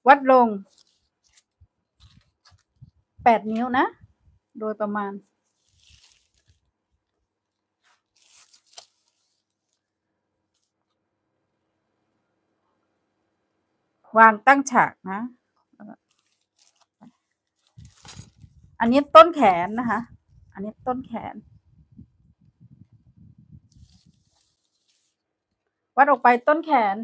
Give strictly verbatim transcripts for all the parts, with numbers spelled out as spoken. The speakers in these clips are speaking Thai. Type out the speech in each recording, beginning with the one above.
วัดลงแปดนิ้วนะโดยประมาณวางตั้งฉากนะอันนี้ต้นแขนนะคะอันนี้ต้นแขนวัดออกไปต้นแขน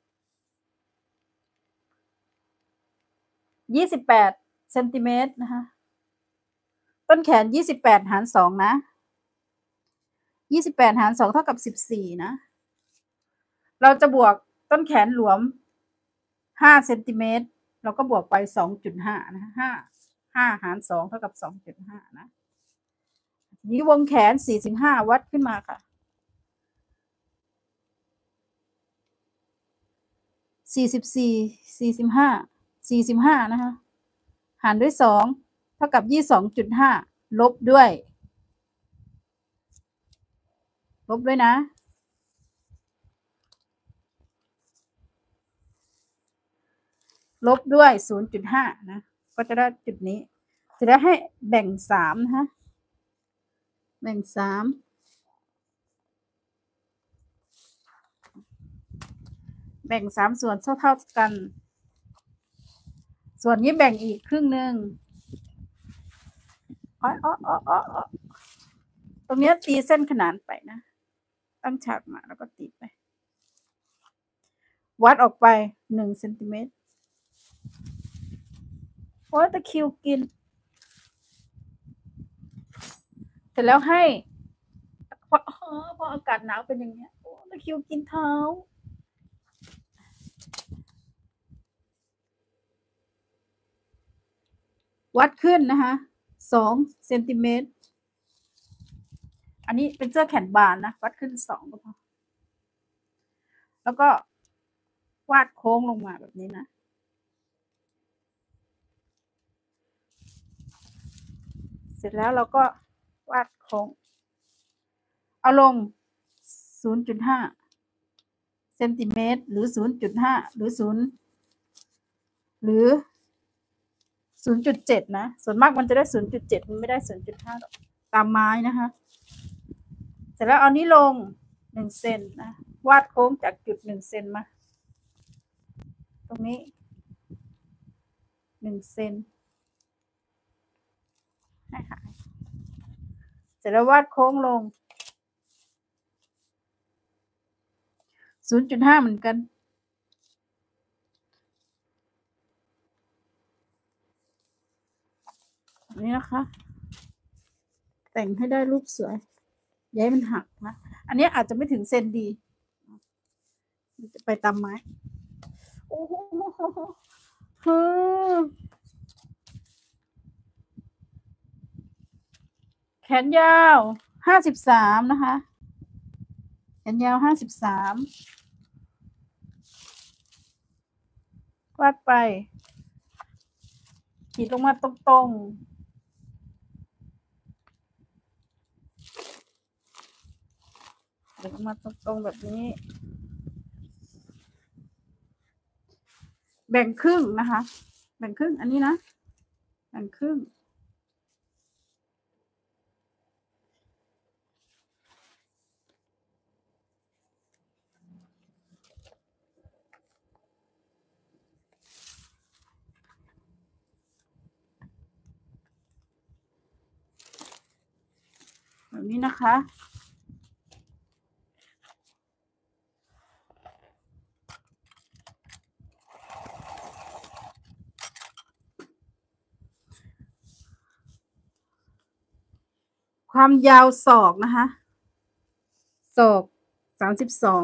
ยี่สิบแปดเซนติเมตรนะคะต้นแขนยี่สิบแปดหารสองนะยี่สิบแปดหารสองเท่ากับสิบสี่นะเราจะบวกต้นแขนหลวมห้าเซนติเมตรเราก็บวกไปสองจุดห้านะห้าห้าหารสองเท่ากับสองจุดห้านะนี้วงแขนสี่สิบห้าวัดขึ้นมาค่ะสี่สิบสี่สี่สิบห้าสี่สิบห้านะคะหารด้วยสองเท่ากับยี่สิบสองจุดห้าลบด้วยลบด้วยนะลบด้วย ศูนย์จุดห้า นะก็จะได้จุดนี้จะได้ให้แบ่งสามนะคะแบ่งสามแบ่งสามส่วนเท่าเท่ากัน ส่วนนี้แบ่งอีกครึ่งหนึ่งอ๋ออ๋ออ๋ออ๋อตรงนี้ตีเส้นขนานไปนะตั้งฉากมาแล้วก็ตีไปวัดออกไปหนึ่งเซนติเมตรโอ้ยตะคิวกินเสร็จแล้วให้พอพออากาศหนาวเป็นอย่างเงี้ยโอ้ตะคิวกินเท้าวัดขึ้นนะคะสองเซนติเมตรอันนี้เป็นเสื้อแขนบานนะวัดขึ้นสองก็พอแล้วก็วาดโค้งลงมาแบบนี้นะเสร็จแล้วเราก็วาดโค้งเอาลง ศูนย์จุดห้า เซนติเมตรหรือ ศูนย์จุดห้า หรือ 0 หรือ ศูนย์จุดเจ็ด นะส่วนมากมันจะได้ ศูนย์จุดเจ็ด มันไม่ได้ ศูนย์จุดห้า หรอกตามไม้นะคะเสร็จแล้วเอานี้ลงหนึ่งเซนนะวาดโค้งจากจุดหนึ่งเซนมาตรงนี้หนึ่งเซนให้หายเสร็จแล้ววาดโค้งลง ศูนย์จุดห้า เหมือนกันนี่นะคะแต่งให้ได้รูปสวยย้ายมันหักนะอันนี้อาจจะไม่ถึงเซนดีจะไปตามไม้โอ้โหแขนยาวห้าสิบสามนะคะแขนยาวห้าสิบสามวาดไปขีดลงมาตรงๆขีดลงมาตรงๆแบบนี้แบ่งครึ่งนะคะแบ่งครึ่งอันนี้นะแบ่งครึ่งแบบนี้นะคะความยาวศอกนะคะศอกสามสิบสอง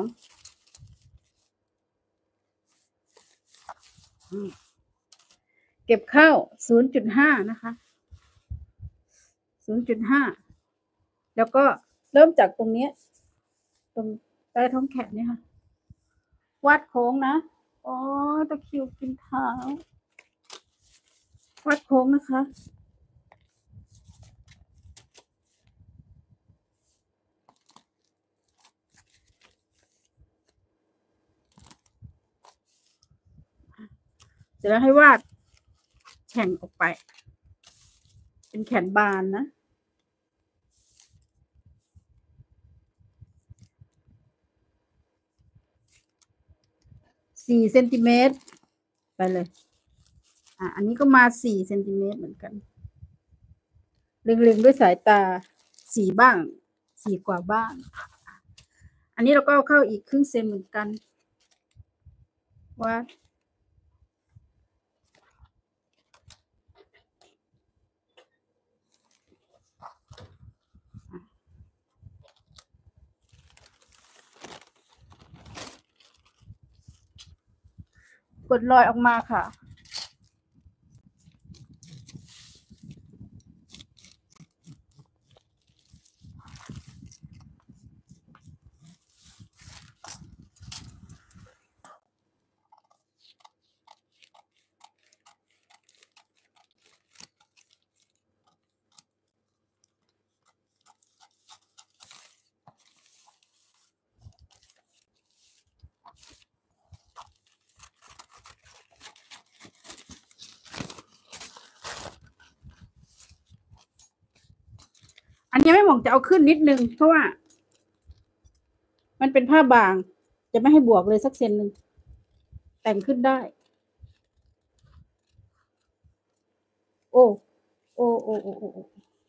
เก็บเข้า ศูนย์จุดห้า นะคะ ศูนย์จุดห้า แล้วก็เริ่มจากตรงนี้ตรงใต้ท้องแขนเนี่ยค่ะวาดโค้งนะอ๋อตะคิวกินเท้าวาดโค้งนะคะเสเสร็จแล้วให้วาดแฉ่งออกไปเป็นแขนบานนะสี่เซนติเมตรไปเลยอ่ะอันนี้ก็มาสี่เซนติเมตรเหมือนกันเล็งๆด้วยสายตาสี่บ้างสี่กว่าบ้างอันนี้เราก็เอาเข้าอีกครึ่งเซนเหมือนกันวาดกดรอยออกมาค่ะอันนี้ไม่หมองจะเอาขึ้นนิดนึงเพราะว่ามันเป็นผ้าบางจะไม่ให้บวกเลยสักเซนหนึ่งแต่งขึ้นได้โอ้โอ้โอ้โอ้โอ้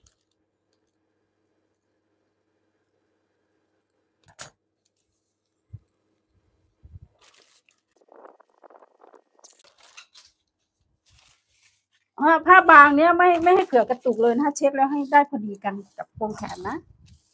ผ้าบางเนี้ยไม่ไม่ให้เกิดกระตุกเลยนะเช็คแล้วให้ได้พอดีกันกับโครงแขนนะ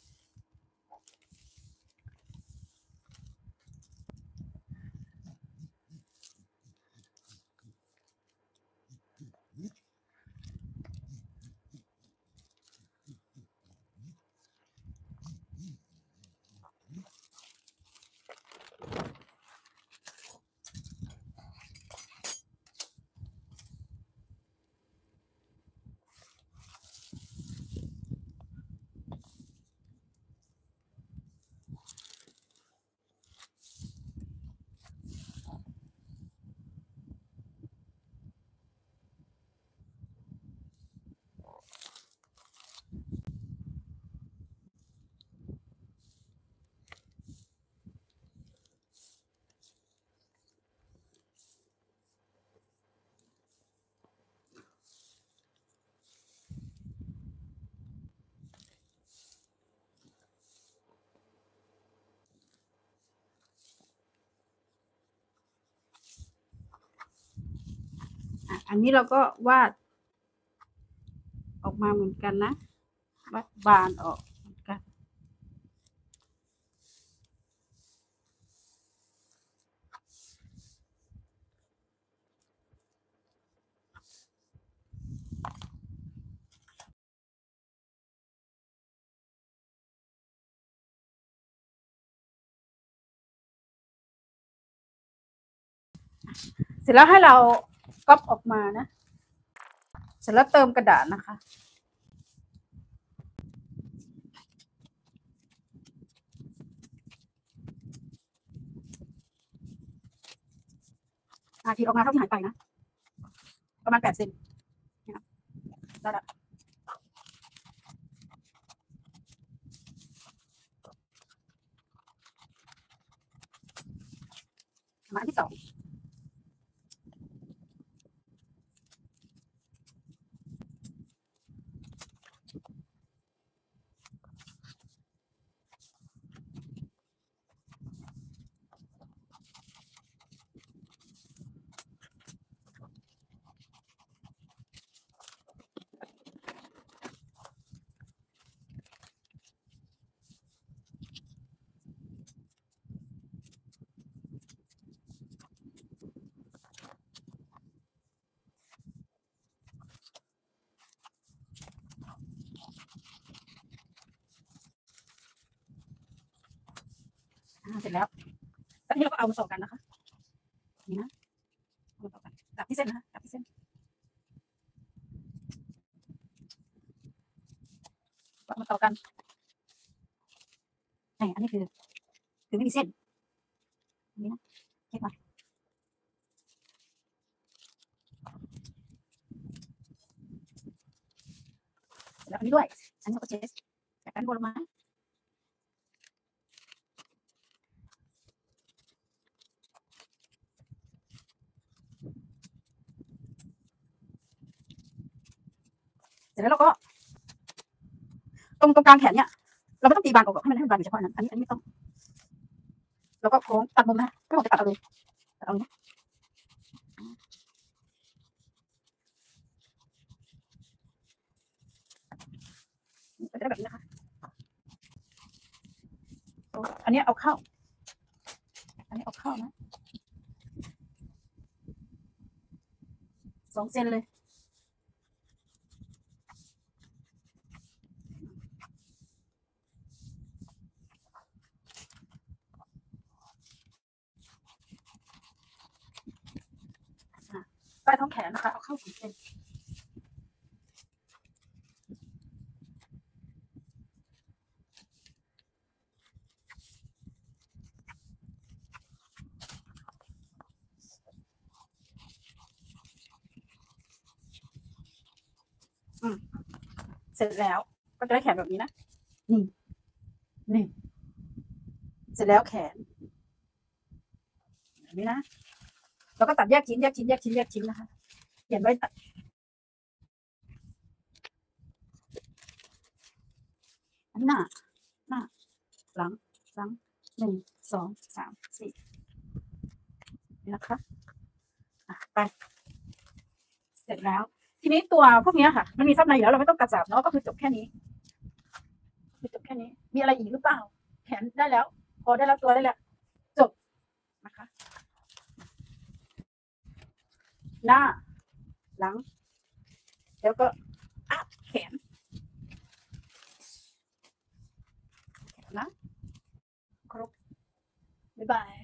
อันนี้เราก็วาดออกมาเหมือนกันนะวาดบานออกเหมือนกันเสร็จแล้วให้เราก๊อปออกมานะเสร็จแล้วเติมกระดาษนะคะอาทีออกมาเท่าที่หายไปนะประมาณแปดเซนได้ละมาที่สองเสร็จแล้วแล้วทีนี้เราก็เอามาต่อกันนะคะนี่นะเอามาต่อกันจับที่เส้นนะคะจับที่เส้นเอามาต่อกันนี่อันนี้คือคือไม่มีเส้นนี่นะเช็คมาแล้วอันนี้ด้วยอันนี้เราก็เชสจากด้านบนลงมาเสร็จแล้วเราก็ตรงตรงกลางแขนเนี่ยเราไม่ต้องตีบานออกให้มันให้มันบานเฉพาะนั้นอันนี้อันนี้ไม่ต้องเราก็โค้งตัดมุมนะก็ต้องตัดเอาเลยตัดเอาเนี้ยก็จะได้แบบนี้นะคะอันนี้เอาเข้าอันนี้เอาเข้านะสองเซนเลยใต้ท้องแขนนะคะเอาเข้าสองเซนอืมเสร็จแล้วก็จะได้แขนแบบนี้นะนี่นี่เสร็จแล้วแขนแบบนี้นะเราก็ตัดแยกชิ้นแยกชิ้นแยกชิ้นแยกชิ้นนะคะเขียนไว้ตัดอันหน้าหน้าหลังหลังหนึ่งสองสามสี่นี่นะคะไปเสร็จแล้วทีนี้ตัวพวกนี้ค่ะมันมีซับในอยู่แล้วเราไม่ต้องกระจับเนาะก็คือจบแค่นี้คือจบแค่นี้มีอะไรอีกหรือเปล่าแขนได้แล้วพอได้แล้วตัวได้แล้วจบนะคะหน้าหลังแล้วก็อัพแขนแขนนะครบบ๊ายบาย